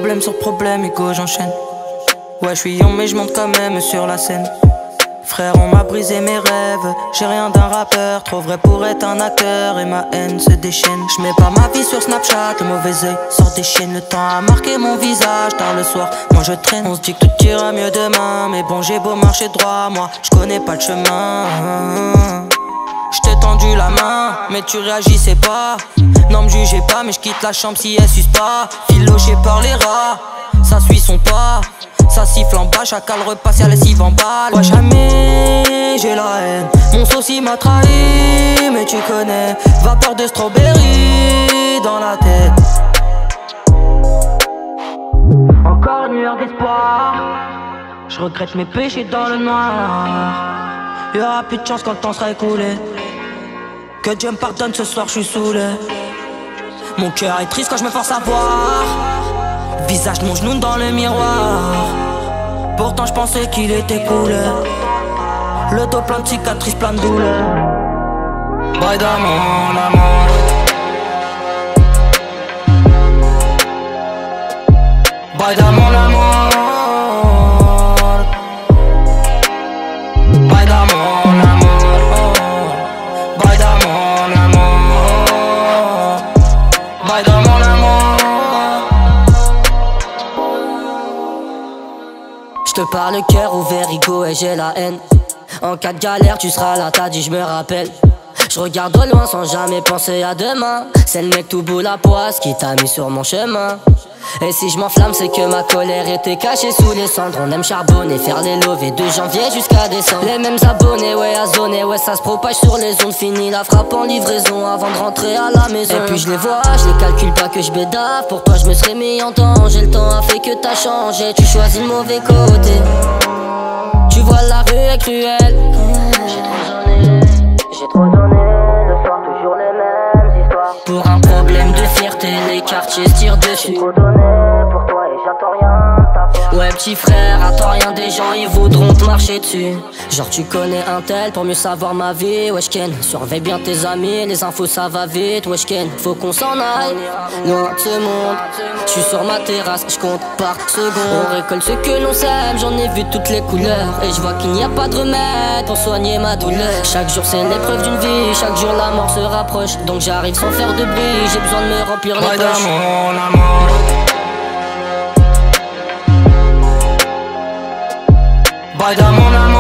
problème sur problème, Hugo j'enchaîne. Ouais je suis young mais je monte quand même sur la scène. Frère on m'a brisé mes rêves, j'ai rien d'un rappeur, trop vrai pour être un acteur et ma haine se déchaîne. Je mets pas ma vie sur Snapchat, le mauvais œil sort des chaînes. Le temps a marqué mon visage, tard le soir, moi je traîne. On se dit que tout ira mieux demain, mais bon j'ai beau marcher droit, moi je connais pas le chemin. J't'ai tendu la main, mais tu réagissais pas. Non me jugez pas, mais j'quitte la chambre si elle suce pas. Filoché par les rats, ça suit son pas. Ça siffle en bas, chacun le repas, si la lessive en balle. Ouais jamais j'ai la haine, mon souci m'a trahi. Mais tu connais, vapeur de strawberry dans la tête. Encore une lueur d'espoir, je regrette mes péchés dans le noir. Y'aura plus de chance quand le temps sera écoulé. Que Dieu me pardonne, ce soir je suis saoulé. Mon cœur est triste quand je me force à voir visage de mon genou dans le miroir. Pourtant je pensais qu'il était cool. Le dos plein de cicatrices, plein de douleurs. Bye dans mon amour. Bye dans mon amour. Bye dans mon amour. Bye dans mon amour. Bye dans mon amour. Je te parle le cœur ouvert, Hugo, et j'ai la haine. En cas de galère, tu seras là, t'as dit, je me rappelle. Je regarde au loin sans jamais penser à demain. C'est le mec tout bout la poisse qui t'a mis sur mon chemin. Et si je m'enflamme, c'est que ma colère était cachée sous les cendres. On aime charbonner, faire les lovés de janvier jusqu'à décembre. Les mêmes abonnés, ouais, à zoner, ouais, ça se propage sur les ondes. Fini la frappe en livraison avant de rentrer à la maison. Et puis je les vois, je les calcule pas que je bédave. Pour toi, je me serais mis en danger. Le temps a fait que t'as changé, tu choisis le mauvais côté. Tu vois la rue est cruelle. J'ai trop donné, le soir toujours les mêmes histoires. Pour un problème de fierté, les quartiers se tirent dessus. J'ai trop donné pour toi et j'attends rien. Ouais petit frère, attends rien, des gens ils voudront te marcher dessus. Genre tu connais un tel pour mieux savoir ma vie. Wesh Ken, surveille bien tes amis, les infos ça va vite. Wesh Ken, faut qu'on s'en aille loin de ce monde. J'suis sur ma terrasse, j'compte par seconde. On récolte ce que l'on sème, j'en ai vu toutes les couleurs. Et je vois qu'il n'y a pas de remède pour soigner ma douleur. Chaque jour c'est l'épreuve d'une vie, chaque jour la mort se rapproche. Donc j'arrive sans faire de bruit, j'ai besoin de me remplir les poches. Mon amour. Bye dans mon amour.